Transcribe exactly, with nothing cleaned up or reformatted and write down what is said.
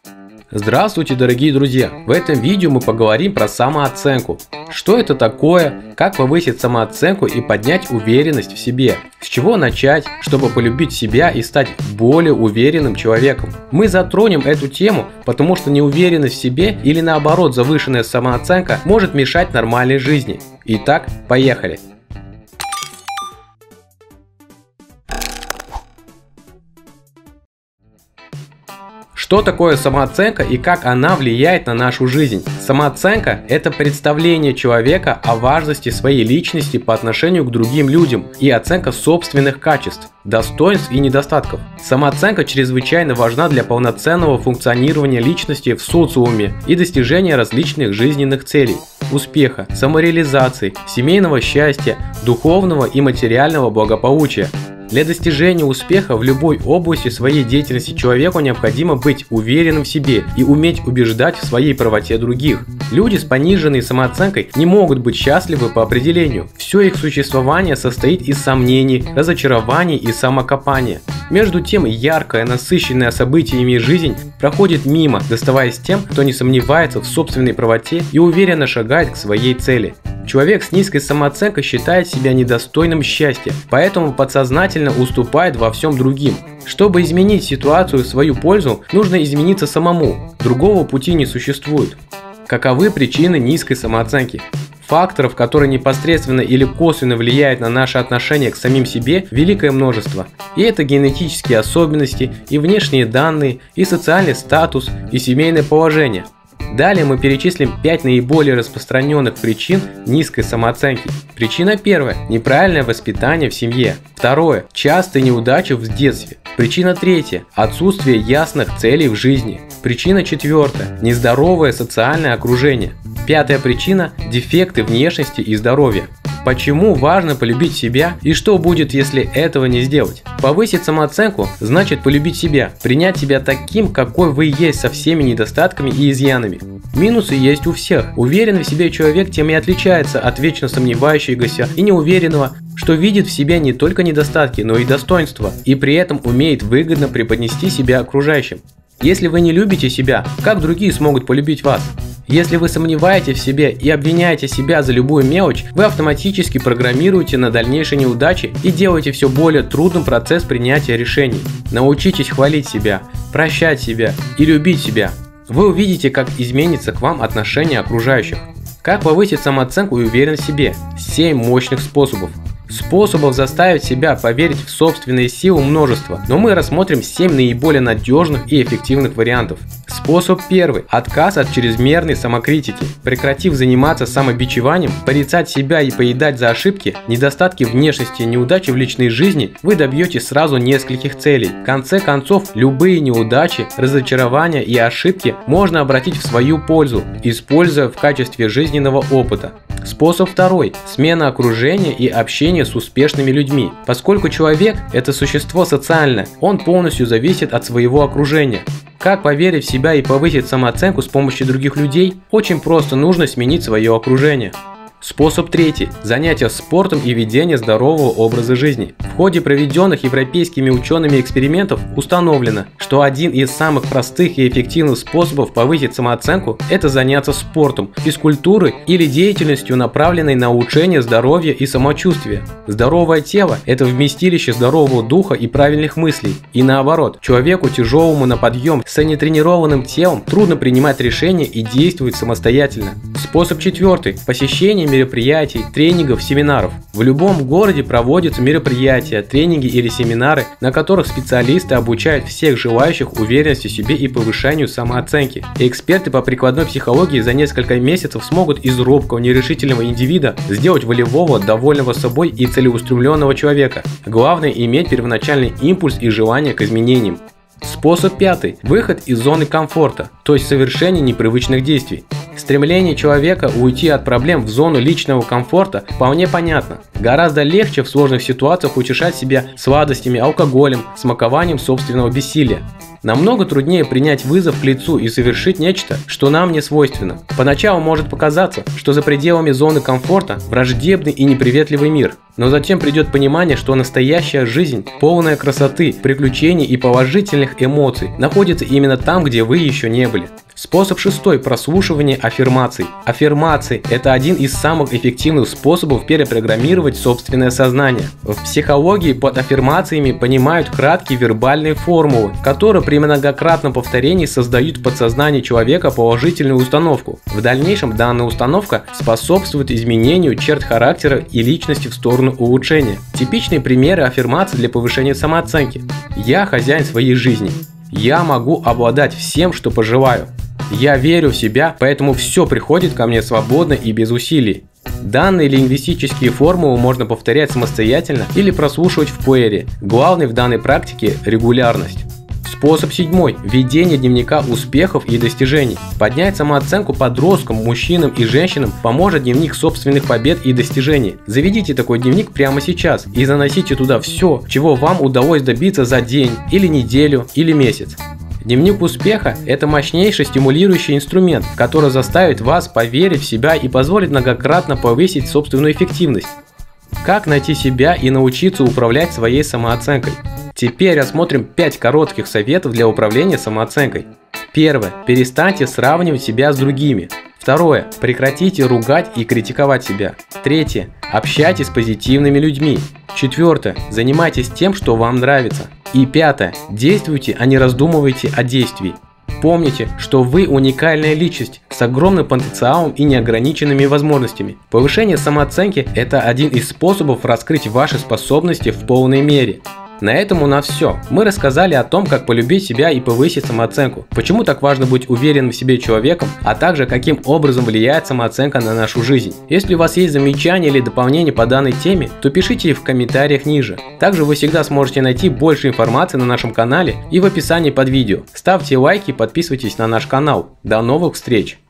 Здравствуйте, дорогие друзья! В этом видео мы поговорим про самооценку. Что это такое, как повысить самооценку и поднять уверенность в себе. С чего начать, чтобы полюбить себя и стать более уверенным человеком. Мы затронем эту тему, потому что неуверенность в себе или наоборот завышенная самооценка может мешать нормальной жизни. Итак, поехали! Что такое самооценка и как она влияет на нашу жизнь? Самооценка – это представление человека о важности своей личности по отношению к другим людям и оценка собственных качеств, достоинств и недостатков. Самооценка чрезвычайно важна для полноценного функционирования личности в социуме и достижения различных жизненных целей, успеха, самореализации, семейного счастья, духовного и материального благополучия. Для достижения успеха в любой области своей деятельности человеку необходимо быть уверенным в себе и уметь убеждать в своей правоте других. Люди с пониженной самооценкой не могут быть счастливы по определению. Все их существование состоит из сомнений, разочарований и самокопания. Между тем, яркая, насыщенная событиями жизнь проходит мимо, доставаясь тем, кто не сомневается в собственной правоте и уверенно шагает к своей цели. Человек с низкой самооценкой считает себя недостойным счастья, поэтому подсознательно уступает во всем другим. Чтобы изменить ситуацию в свою пользу, нужно измениться самому. Другого пути не существует. Каковы причины низкой самооценки? Факторов, которые непосредственно или косвенно влияют на наше отношение к самим себе, великое множество. И это генетические особенности, и внешние данные, и социальный статус, и семейное положение. Далее мы перечислим пять наиболее распространенных причин низкой самооценки. Причина первая – неправильное воспитание в семье. Второе – частые неудачи в детстве. Причина третья – отсутствие ясных целей в жизни. Причина четвертая – нездоровое социальное окружение. Пятая причина – дефекты внешности и здоровья. Почему важно полюбить себя и что будет, если этого не сделать? Повысить самооценку значит полюбить себя, принять себя таким, какой вы есть, со всеми недостатками и изъянами. Минусы есть у всех. Уверенный в себе человек тем и отличается от вечно сомневающегося и неуверенного, что видит в себе не только недостатки, но и достоинства, и при этом умеет выгодно преподнести себя окружающим. Если вы не любите себя, как другие смогут полюбить вас? Если вы сомневаетесь в себе и обвиняете себя за любую мелочь, вы автоматически программируете на дальнейшие неудачи и делаете все более трудным процесс принятия решений. Научитесь хвалить себя, прощать себя и любить себя. Вы увидите, как изменится к вам отношение окружающих. Как повысить самооценку и уверенность в себе? семь мощных способов. Способов заставить себя поверить в собственные силы множество, но мы рассмотрим семь наиболее надежных и эффективных вариантов. Способ первый. Отказ от чрезмерной самокритики. Прекратив заниматься самобичеванием, порицать себя и поедать за ошибки, недостатки внешности и неудачи в личной жизни, вы добьетесь сразу нескольких целей. В конце концов, любые неудачи, разочарования и ошибки можно обратить в свою пользу, используя в качестве жизненного опыта. Способ второй. Смена окружения и общения с успешными людьми. Поскольку человек – это существо социальное, он полностью зависит от своего окружения. Как поверить в себя и повысить самооценку с помощью других людей? Очень просто, нужно сменить свое окружение. Способ третий. Занятия спортом и ведение здорового образа жизни. В ходе проведенных европейскими учеными экспериментов установлено, что один из самых простых и эффективных способов повысить самооценку – это заняться спортом, физкультурой или деятельностью, направленной на улучшение здоровья и самочувствия. Здоровое тело – это вместилище здорового духа и правильных мыслей. И наоборот, человеку тяжелому на подъем с нетренированным телом трудно принимать решения и действовать самостоятельно. Способ четвертый. Посещение мероприятий, тренингов, семинаров. В любом городе проводятся мероприятия, тренинги или семинары, на которых специалисты обучают всех желающих уверенности в себе и повышению самооценки. И эксперты по прикладной психологии за несколько месяцев смогут из робкого, нерешительного индивида сделать волевого, довольного собой и целеустремленного человека. Главное – иметь первоначальный импульс и желание к изменениям. Способ пятый. Выход из зоны комфорта, то есть совершение непривычных действий. Стремление человека уйти от проблем в зону личного комфорта вполне понятно. Гораздо легче в сложных ситуациях утешать себя сладостями, алкоголем, смакованием собственного бессилия. Намного труднее принять вызов к лицу и совершить нечто, что нам не свойственно. Поначалу может показаться, что за пределами зоны комфорта враждебный и неприветливый мир. Но затем придет понимание, что настоящая жизнь, полная красоты, приключений и положительных эмоций, находится именно там, где вы еще не были. Способ шестой – прослушивание аффирмаций. Аффирмации – это один из самых эффективных способов перепрограммировать собственное сознание. В психологии под аффирмациями понимают краткие вербальные формулы, которые при многократном повторении создают в подсознании человека положительную установку. В дальнейшем данная установка способствует изменению черт характера и личности в сторону улучшения. Типичные примеры аффирмаций для повышения самооценки. Я хозяин своей жизни. Я могу обладать всем, что пожелаю. Я верю в себя, поэтому все приходит ко мне свободно и без усилий. Данные лингвистические формулы можно повторять самостоятельно или прослушивать в плеере. Главный в данной практике – регулярность. Способ седьмой – ведение дневника успехов и достижений. Поднять самооценку подросткам, мужчинам и женщинам поможет дневник собственных побед и достижений. Заведите такой дневник прямо сейчас и заносите туда все, чего вам удалось добиться за день, или неделю, или месяц. Дневник успеха – это мощнейший стимулирующий инструмент, который заставит вас поверить в себя и позволит многократно повысить собственную эффективность. Как найти себя и научиться управлять своей самооценкой? Теперь рассмотрим пять коротких советов для управления самооценкой. Первое. Перестаньте сравнивать себя с другими. Второе. Прекратите ругать и критиковать себя. Третье. Общайтесь с позитивными людьми. Четвертое. Занимайтесь тем, что вам нравится. И пятое. Действуйте, а не раздумывайте о действии. Помните, что вы уникальная личность с огромным потенциалом и неограниченными возможностями. Повышение самооценки – это один из способов раскрыть ваши способности в полной мере. На этом у нас все. Мы рассказали о том, как полюбить себя и повысить самооценку, почему так важно быть уверенным в себе человеком, а также каким образом влияет самооценка на нашу жизнь. Если у вас есть замечания или дополнения по данной теме, то пишите их в комментариях ниже. Также вы всегда сможете найти больше информации на нашем канале и в описании под видео. Ставьте лайки и подписывайтесь на наш канал. До новых встреч!